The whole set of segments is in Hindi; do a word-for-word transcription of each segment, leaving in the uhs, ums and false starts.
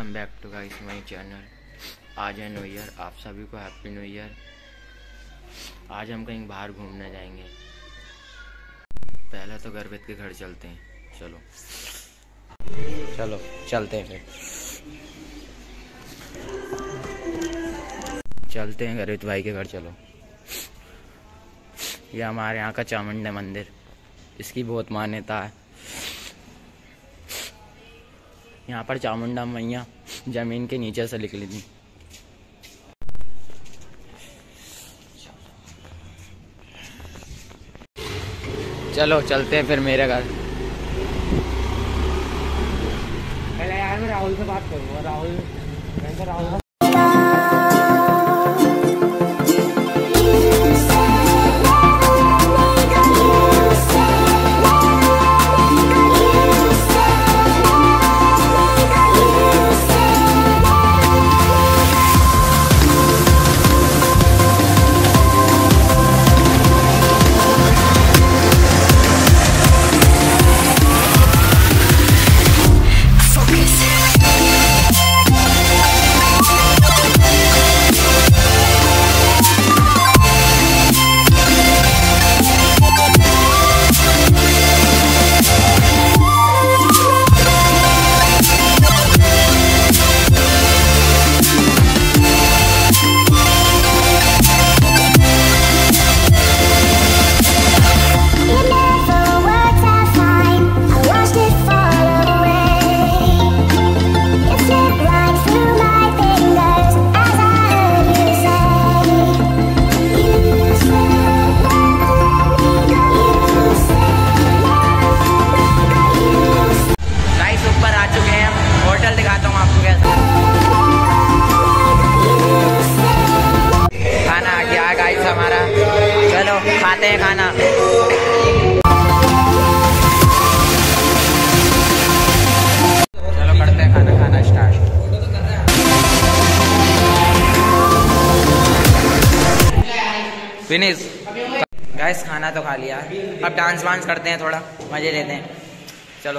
Welcome back to guys my channel. आज है न्यू ईयर, आप सभी को हैप्पी न्यू ईयर। आज हम कहीं बाहर घूमने जाएंगे। पहले तो गर्वित के घर चलते हैं। चलो चलो चलते हैं, फिर चलते हैं गर्वित भाई के घर। चलो, ये हमारे यहाँ का चामुंडा मंदिर, इसकी बहुत मान्यता है। यहाँ पर चामुंडा मैया जमीन के नीचे से निकली थी। चलो चलते हैं फिर मेरे घर। पहले यार मैं राहुल से बात करूँगा। राहुल मैं तो राहुल दिखाता हूँ आपको कैसा खाना आ गया है गाइस हमारा। चलो खाते हैं खाना। चलो करते हैं खाना खाना स्टार्ट। फिनिश गाइस, खाना तो खा लिया। अब डांस वांस करते हैं, थोड़ा मजे लेते हैं। चलो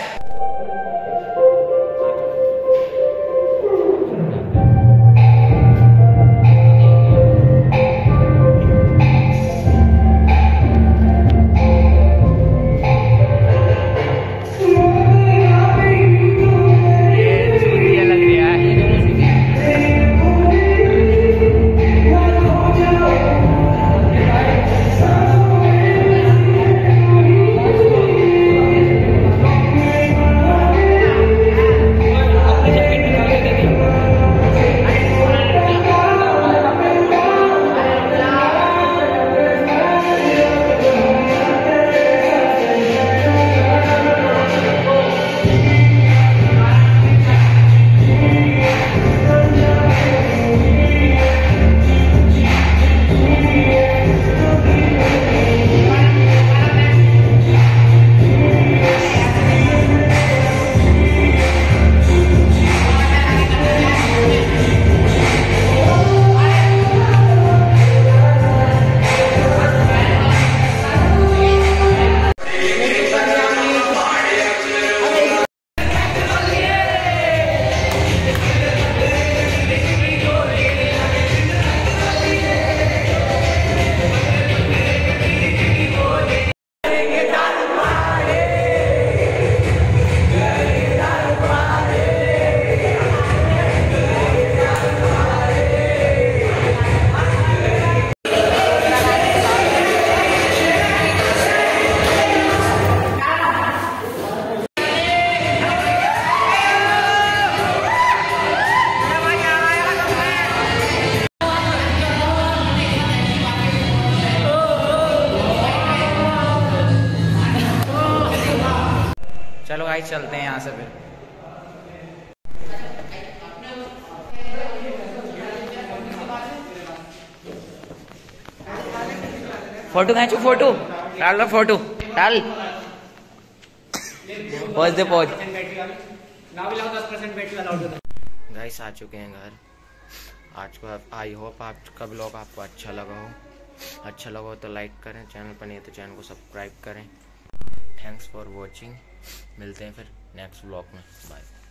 चलो गाइस चलते हैं यहाँ से फिर। फोटो खींचो, फोटो डाल लो, फोटो डाल। पोज दे पोज। गाइस आ चुके हैं घर। आज को आई होप आपका ब्लॉग आपको अच्छा लगा हो। अच्छा लगा हो तो लाइक करें, चैनल पर नहीं तो चैनल को सब्सक्राइब करें। Thanks for watching. मिलते हैं फिर नेक्स्ट ब्लॉग में। बाय।